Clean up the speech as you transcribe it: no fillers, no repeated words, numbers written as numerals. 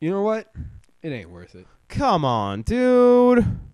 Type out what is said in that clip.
You know what? It ain't worth it. Come on, dude.